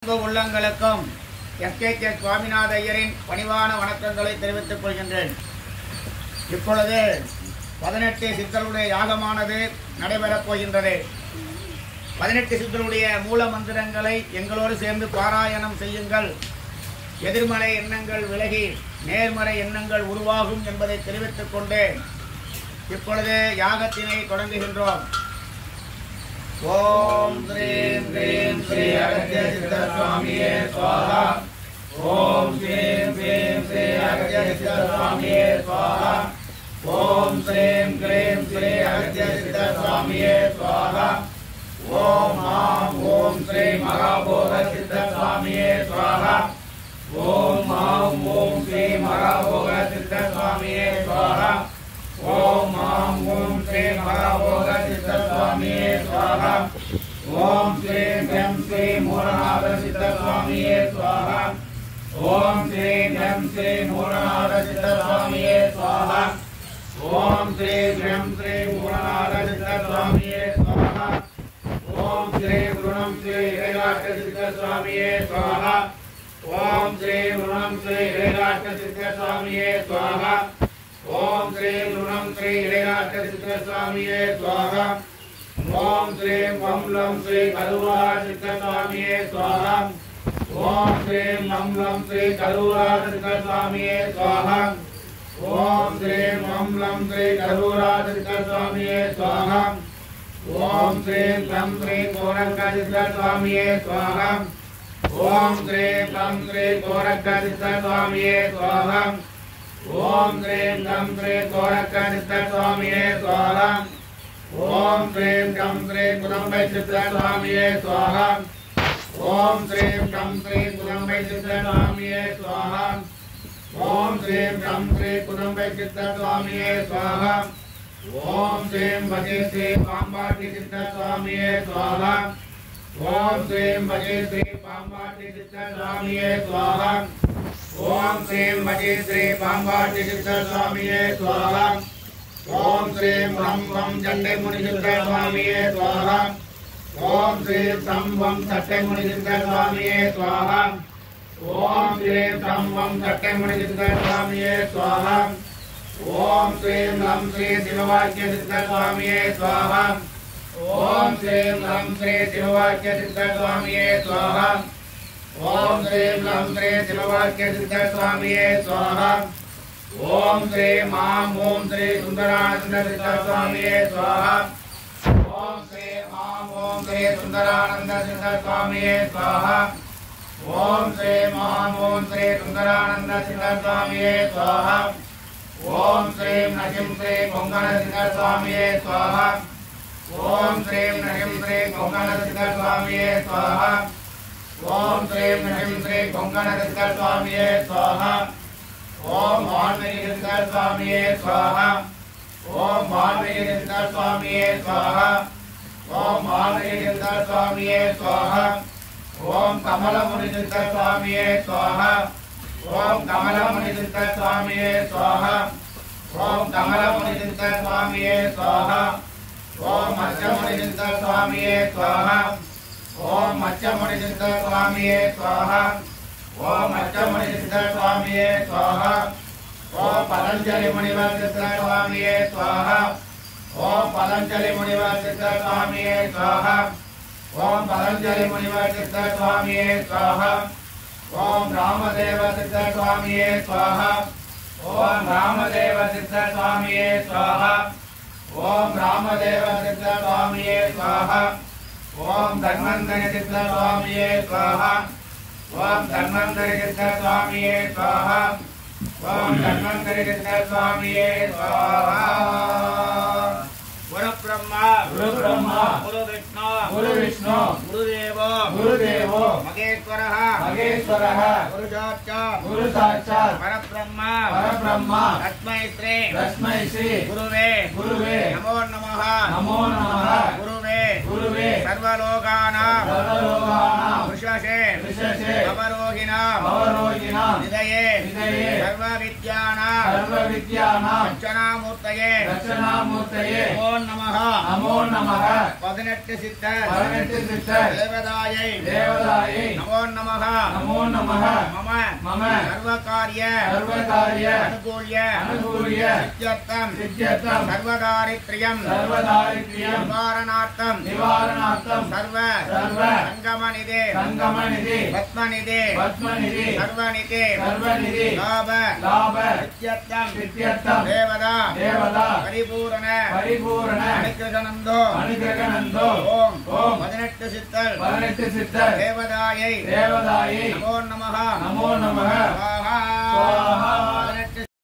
உள்ளங்களுக்கும் எஸ்.கே. சுவாமிநாத ஐயரின் பணிவான வணக்கங்களை தெரிவித்துக் கொள்கின்றேன். இப்பொழுது 18 சித்தருடைய யாகமானது நடைபெறப் போகின்றது. 18 சித்தருடைய மூல மந்திரங்களை எங்களோடு சேர்ந்து பாராயணம் செய்யுங்கள். எதிர்மறை எண்ணங்கள் விலகி நேர்மறை எண்ணங்கள் உருவாகும் என்பதை தெரிவித்துக் கொண்டு இப்பொழுது யாகத்தினை தொடங்குகின்றோம். ஓம் ஸ்ரீம் க்ரீம் ஸ்ரீ அகத்திய சித்த சுவாமியே ஸ்வாஹா. ஓம் ஸ்ரீம் க்ரீம் ஸ்ரீ அகத்திய சித்த சுவாமியே ஸ்வாஹா. ஓம் ஸ்ரீம் க்ரீம் ஸ்ரீ அகத்திய சித்த சுவாமியே ஸ்வாஹா. ஓம் ஆம் ஓம் ஸ்ரீ மகாபோத சித்த சுவாமியே ஸ்வாஹா. ஓம் ஆம் ஓம் ஸ்ரீ மகாபோத சித்த சுவாமியே ஸ்வாஹா. ஓம் ஆம் ஓம் ஸ்ரீ மகாபோத சித்த சுவாமியே ஸ்வாஹா. ஓம் ஸ்ரீம் எம் ஸ்ரீ மூலநாத சித்த சுவாமியே ஸ்வாஹா. ஓம் ஸ்ரீம் எம் ஸ்ரீ மூலநாத சித்த சுவாமியே ஸ்வாஹா. ஓம் ஸ்ரீம் எம் ஸ்ரீ மூலநாத சித்த சுவாமியே ஸ்வாஹா. ஓம் ஸ்ரீ குருணம் ஸ்ரீ இறையாட்ட சித்த சுவாமியே ஸ்வாஹா. ஓம் ஸ்ரீ குருணம் ஸ்ரீ இறையாட்ட சித்த சுவாமியே ஸ்வாஹா. ஓம் ஸ்ரீ குருணம் ஸ்ரீ இறையாட்ட சித்த சுவாமியே ஸ்வாஹா. ஓம் ஸ்ரீ மம்லம் ஸ்ரீ கருவா சித்த சுவாமியே ஸ்வாஹா. ஓம் ஸ்ரீ மம்லம் ஸ்ரீ கருவா சித்த சுவாமியே ஸ்வாஹா. ஓம் ஸ்ரீ மம்லம் ஸ்ரீ கருவா சித்த சுவாமியே ஸ்வாஹா. ஓம் ஸ்ரீ கம் ஸ்ரீ கோரங்க சித்த சுவாமியே ஸ்வாஹா. ஓம் ஸ்ரீ கம் ஸ்ரீ கோரங்க சித்த சுவாமியே ஸ்வாஹா. ஓம் ஸ்ரீம் கம் ஸ்ரீ கோரக்க சித்த சுவாமியே ஸ்வாஹா. ஓம் ஸ்ரீம் கம் ஸ்ரீ குதம்பை சித்த சுவாமியே ஸ்வாஹா. ஓம் ஸ்ரீம் கம் ஸ்ரீ குதம்பை சித்த சுவாமியே ஸ்வாஹா. ஓம் ஸ்ரீம் கம் ஸ்ரீ குதம்பை சித்த சுவாமியே ஸ்வாஹா. ஓம் ஸ்ரீம் பஜே ஸ்ரீ பாம்பாட்டி சித்த சுவாமியே ஸ்வாஹா. ஓம் ஸ்ரீம் பஜே ஸ்ரீ பாம்பாட்டி சித்த சுவாமியே ஸ்வாஹா. ஓம் ஸ்ரீம் பஜே ஸ்ரீ பாம்பாட்டி சித்த சுவாமியே ஸ்வாஹா. ஓம் ஸ்ரீம் ரம் வம் சண்டை முனி சித்த சுவாமியே ஸ்வாஹா. ஓம் ஸ்ரீம் ரம் வம் சட்டை முனி சித்த சுவாமியே ஸ்வாஹா. ஓம் ஸ்ரீம் ரம் வம் சட்டை முனி சித்த சுவாமியே ஸ்வாஹா. ஓம் ஸ்ரீம் ரம் ஸ்ரீ சிவவாக்கிய சித்த சுவாமியே ஸ்வாஹா. ஓம் ஸ்ரீம் ரம் ஸ்ரீ சிவவாக்கிய சித்த சுவாமியே ஸ்வாஹா. ஓம் ஸ்ரீம் ரம் ஸ்ரீ சிவவாக்கிய சித்த சுவாமியே ஸ்வாஹா. ஓம் ஸ்ரீம் ஆம் ஓம் ஸ்ரீ சுந்தரானந்த சித்த சுவாமியே ஸ்வாஹா. ஓம் ஸ்ரீம் ஆம் ஓம் ஸ்ரீ சுந்தரானந்த சித்த சுவாமியே ஸ்வாஹா. ஓம் ஸ்ரீம் ஆம் ஓம் ஸ்ரீ சுந்தரானந்த சித்த சுவாமியே ஸ்வாஹா. ஓம் ஸ்ரீம் நகிம் ஸ்ரீ கொங்கண சித்த சுவாமியே ஸ்வாஹா. ஓம் ஸ்ரீம் நகிம் ஸ்ரீ கொங்கண சித்த சுவாமியே ஸ்வாஹா. ஓம் ஸ்ரீம் நகிம் ஸ்ரீ கொங்கண சித்த சுவாமியே ஸ்வாஹா. ஓம் வான்மீகி சித்த சுவாமியே ஸ்வாஹா. ஓம் வான்மீகி சித்த சுவாமியே ஸ்வாஹா. ஓம் வான்மீகி சித்த சுவாமியே ஸ்வாஹா. ஓம் கமலமுனி சித்த சுவாமியே ஸ்வாஹா. ஓம் கமலமுனி சித்த சுவாமியே ஸ்வாஹா. ஓம் கமலமுனி சித்த சுவாமியே ஸ்வாஹா. ஓம் மச்சமுனி சித்த சுவாமியே ஸ்வாஹா. ஓம் மச்சமுனி சித்த சுவாமியே ஸ்வாஹா. ஓம் மச்சமுனி சித்த சுவாமியே ஸ்வாஹா. ஓம் பதஞ்சலி முனிவர் சித்த சுவாமியே ஸ்வாஹா. ஓம் பதஞ்சலி முனிவர் சித்த சுவாமியே ஸ்வாஹா. ஓம் பதஞ்சலி முனிவர் சித்த சுவாமியே ஸ்வாஹா. ஓம் ராமதேவ சித்த சுவாமியே ஸ்வாஹா. ஓம் ராமதேவ சித்த சுவாமியே ஸ்வாஹா. ஓம் ராமதேவ சித்த சுவாமியே ஸ்வாஹா. ஓம் தன்வந்தரி சித்த சுவாமியே ஸ்வாஹா. ஓம் தன்வந்தரி சித்த சுவாமியே ஸ்வாஹா. ஓம் தன்வந்தரி சித்த சுவாமியே ஸ்வாஹா. குரு பிரம்மா குரு விஷ்ணு குருதேவோ மகேஸ்வரः குரு சாட்சாத் பரபிரம்ம தஸ்மை ஸ்ரீ குருவே நமோ நமः குருவே गुरुवे सर्वलोकानां विशेषे अवरोहिणां निधये सर्वविद्यानां दक्षिणामूर्तये नमो नमः 18 सिद्धर देवदायै नमो नमः मम सर्वकार्य अनुकूल्य सिद्ध्यर्थं सर्वदारिद्र्यं निवारणार्थं सर्व संगमनिधे पद्मनिधे सर्वनिधे लाभ सिद्ध्यर्थं देवदा परिपूर्ण अनुग्रहनन्दो ओम 18 सिद्धर देवदायै नमो नमः स्वाहा